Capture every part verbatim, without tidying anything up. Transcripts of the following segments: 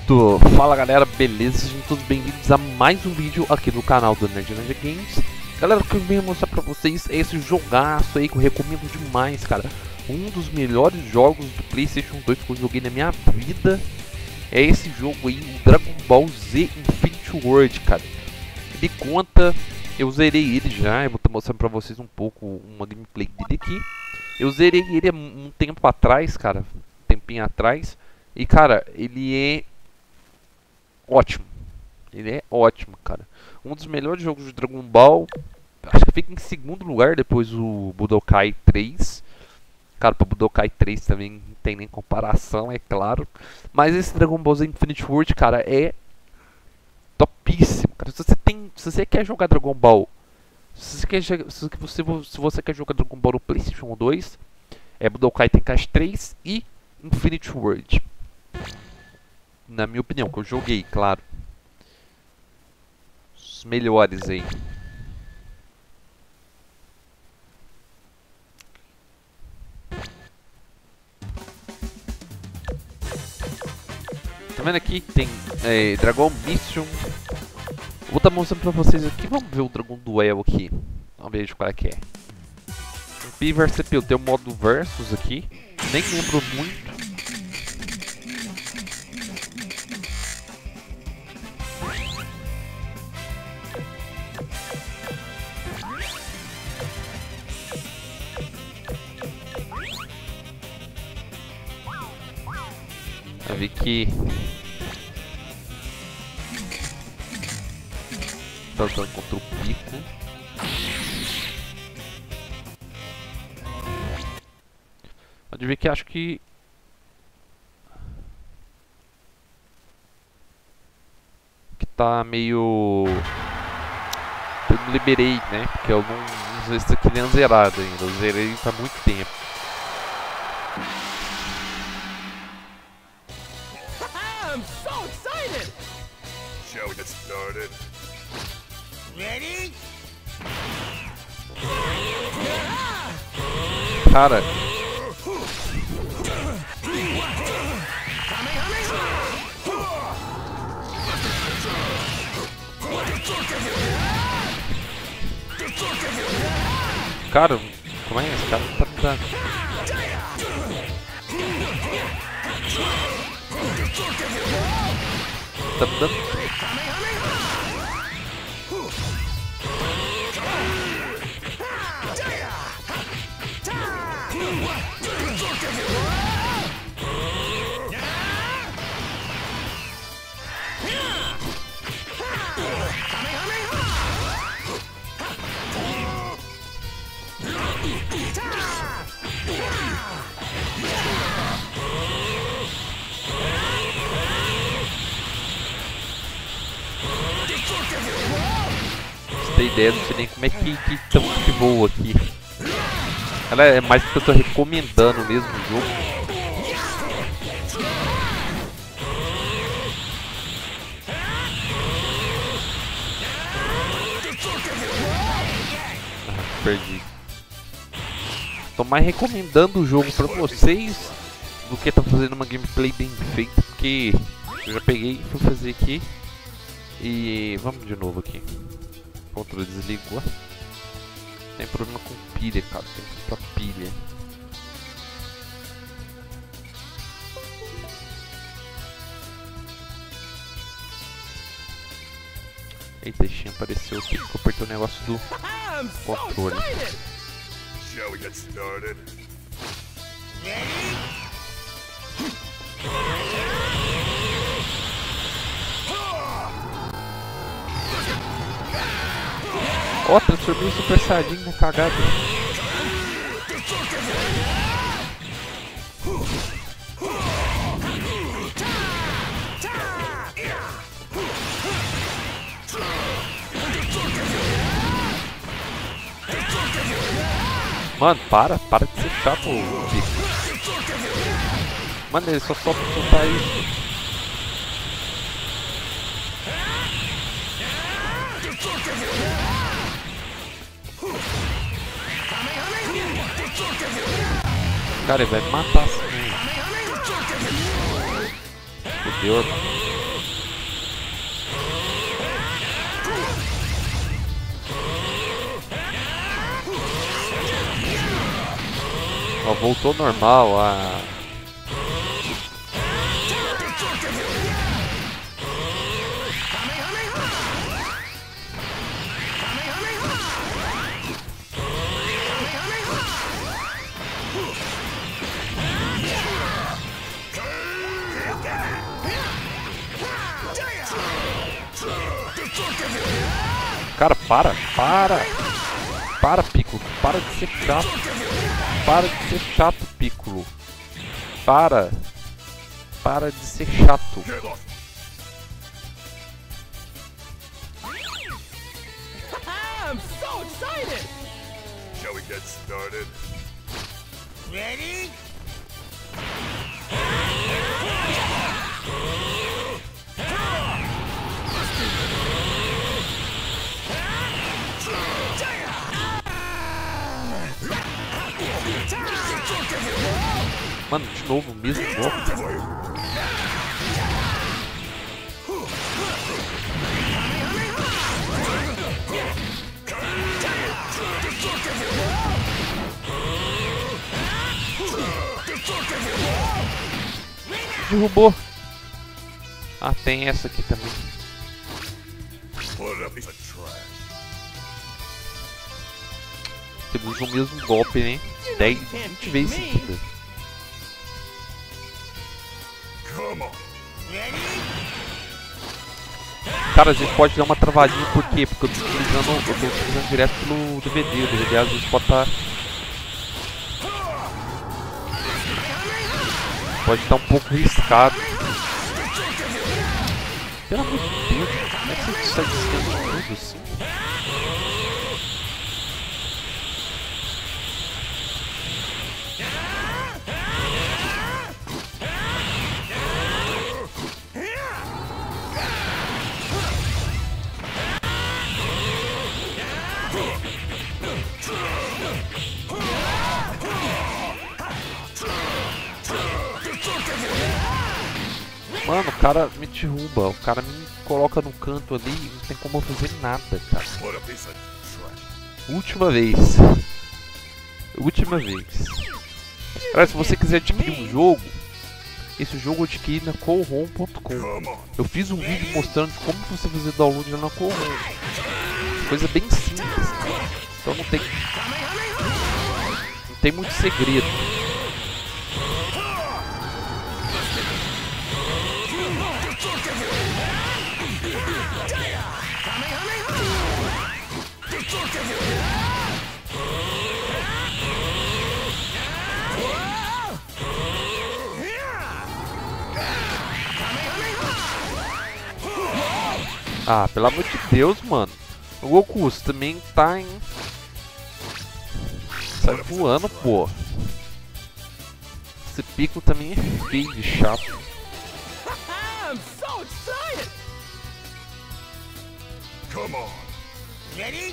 Pronto, fala galera, beleza? Sejam todos bem-vindos a mais um vídeo aqui no canal do Nerdlandia Games. Galera, o que eu venho mostrar pra vocês é esse jogaço aí que eu recomendo demais, cara. Um dos melhores jogos do PlayStation dois que eu joguei na minha vida é esse jogo aí, o Dragon Ball Z Infinity World, cara. Ele conta, eu zerei ele já, eu vou estar mostrando pra vocês um pouco uma gameplay dele aqui. Eu zerei ele há um tempo atrás, cara, um tempinho atrás. E cara, ele é ótimo. Ele é ótimo, cara. Um dos melhores jogos de Dragon Ball. Acho que fica em segundo lugar depois o Budokai três. Cara, para Budokai três também não tem nem comparação, é claro. Mas esse Dragon Ball Z Infinity World, cara, é topíssimo, cara. Se você tem, se você quer jogar Dragon Ball, se você quer, se você, se você quer jogar Dragon Ball no PlayStation dois, é Budokai Tenkaichi três e Infinity World. Na minha opinião, que eu joguei, claro. Os melhores aí. Tá vendo aqui? Tem é, Dragon Mission. Vou estar mostrando pra vocês aqui. Vamos ver o Dragon Duel aqui. Vamos ver qual é que é. P versus P. Tem o modo versus aqui. Nem lembro muito. Vai ver que tá lutando contra o Pico. Pode ver que acho que que tá meio, eu não liberei, né? Porque eu não, não sei se isso aqui nem é zerado ainda. Eu zerei há muito tempo. Shall we get started? Ready? Cara, cara, como é esse cara não tá me dando? Tá me dando? Não tem ideia, não sei nem como é que, que, que, que voa aqui. Ela é mais porque eu tô recomendando mesmo o jogo. Ah, perdi. Tô mais recomendando o jogo pra vocês do que tá fazendo uma gameplay bem feita, porque eu já peguei e fui fazer aqui. E vamos de novo aqui. O controle desligou. Tem problema com pilha, cara. Tem que comprar pilha. Eita, a Shin apareceu aqui porque eu apertei o negócio do controle. Shall we get started? Ó, oh, transformei o Super Saiyajin na cagada. Mano, para, para de ser chato, Pico. Mano, ele só sofre soltar isso. Cara, ele vai me matar assim. Fudeu. Ó, voltou normal. Ah. Cara, para, para, para, Piccolo, para de ser chato, para de ser chato, Piccolo, para, para de ser chato. I'm so excited! Shall we get started? Ready? Mano, de novo, o mesmo golpe. Derrubou. Ah, tem essa aqui também. Ele usa o mesmo golpe, né? dez, vinte vezes seguida. Cara, a gente pode dar uma travadinha, por quê? Porque eu tô utilizando, eu tô utilizando direto pelo D V D. O D V D às vezes pode estar. Pode estar um pouco riscado. Pelo amor de Deus, como é que você sai descendo tudo assim? Mano, o cara me derruba, o cara me coloca no canto ali e não tem como eu fazer nada, cara. Última vez. Última vez. Cara, se você quiser adquirir um jogo, esse jogo eu adquiri na Corom ponto com. Eu fiz um vídeo mostrando de como você fazer download na Corom. Coisa bem simples. Então não tem... Não tem muito segredo. Ah, pelo amor de Deus, mano. O Goku, você também tá em... Sai voando, pô. Esse Piccolo também é feio de chato. I'm so excited! Come on. Ready?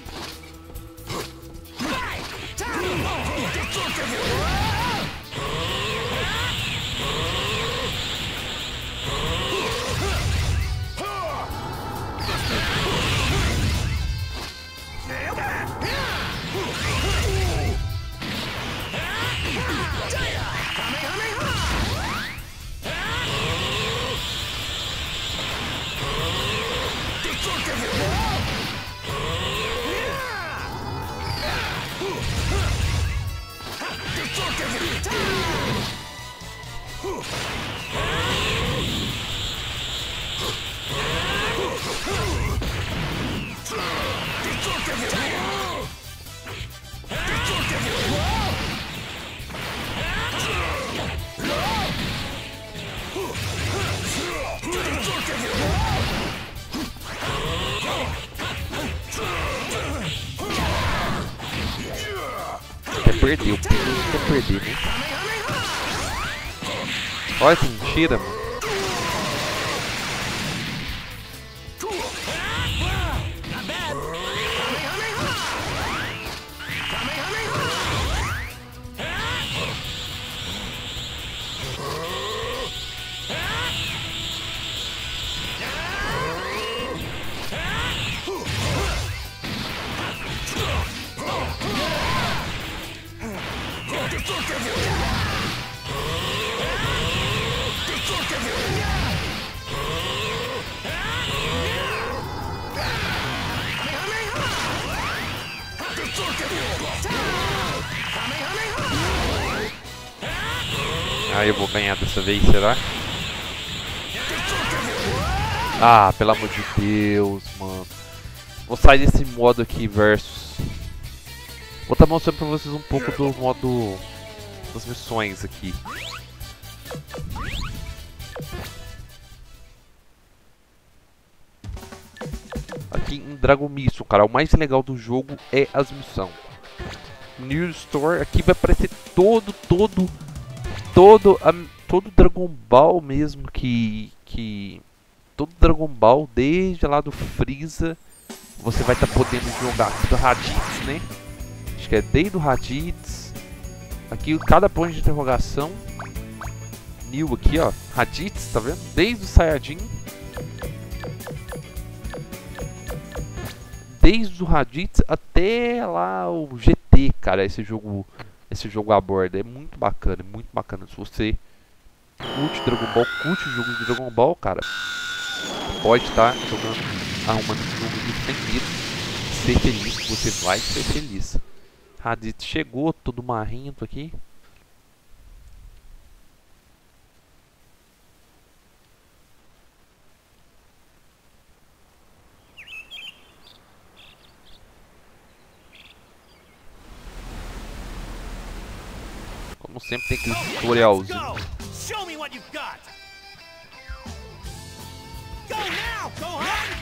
Quer perder, o Piccolo quer perder, né? Olha que mentira, mano. Look at you! Ah, eu vou ganhar dessa vez, será? Ah, pelo amor de Deus, mano. Vou sair desse modo aqui, versus. Vou estar mostrando pra vocês um pouco do modo das missões aqui. Aqui em Dragon Mission, cara, o mais legal do jogo é as missões. New Store, aqui vai aparecer todo, todo, todo, a, todo Dragon Ball mesmo que, que, todo Dragon Ball, desde lá do Freeza, você vai estar tá podendo jogar aqui do Raditz, né? Acho que é desde o Raditz, aqui cada ponto de interrogação, New aqui, ó, Raditz, tá vendo? Desde o Saiyajin. Desde o Raditz até lá o G T, cara, esse jogo, esse jogo aborda, é muito bacana, é muito bacana. Se você curte Dragon Ball, curte o jogo de Dragon Ball, cara, pode estar jogando, arrumando um jogo de sem medo, ser feliz, que você vai ser feliz. Raditz chegou, todo marrento aqui. Como sempre tem aquele tutorialzinho. Show me what you've got. Go now, Gohan.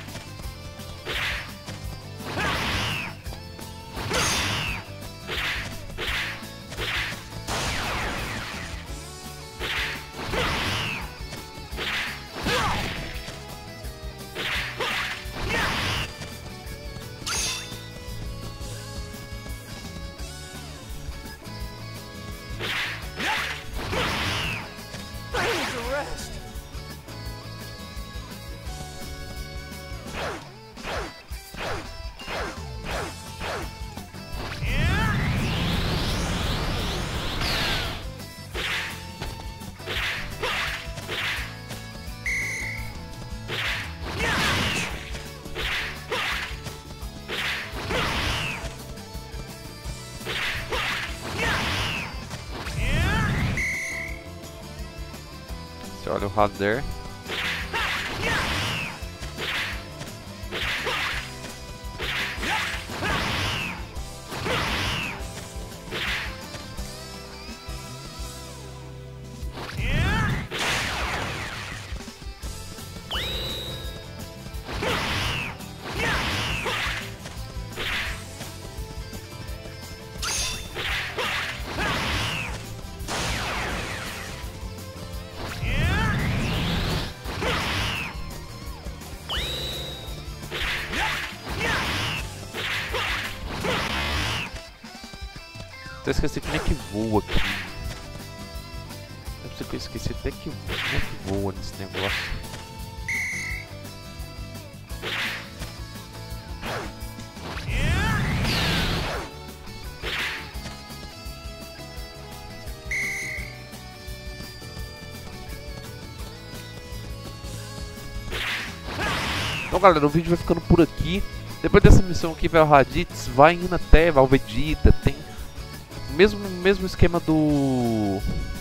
Você olha o radar. Eu esqueci como é que voa aqui. Eu sei que eu esqueci até que, como é que voa nesse negócio. Então galera, o vídeo vai ficando por aqui. Depois dessa missão aqui vai o Raditz, vai indo até, vai o Vegeta, tem mesmo mesmo esquema do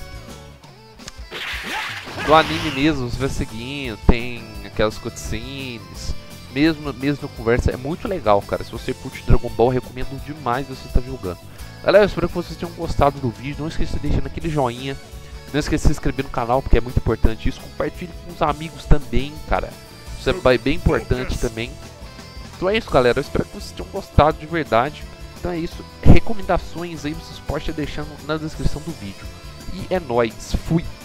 do anime mesmo, você vai seguindo, tem aquelas cutscenes, mesmo mesmo conversa, é muito legal, cara. Se você curte Dragon Ball, eu recomendo demais você estar jogando. Galera, eu espero que vocês tenham gostado do vídeo. Não esqueça de deixar aquele joinha, não esqueça de se inscrever no canal, porque é muito importante isso. Compartilhe com os amigos também, cara. Isso é bem importante também. Então é isso, galera. Eu espero que vocês tenham gostado de verdade. Então é isso. Recomendações aí vocês podem estar deixando na descrição do vídeo. E é nóis. Fui!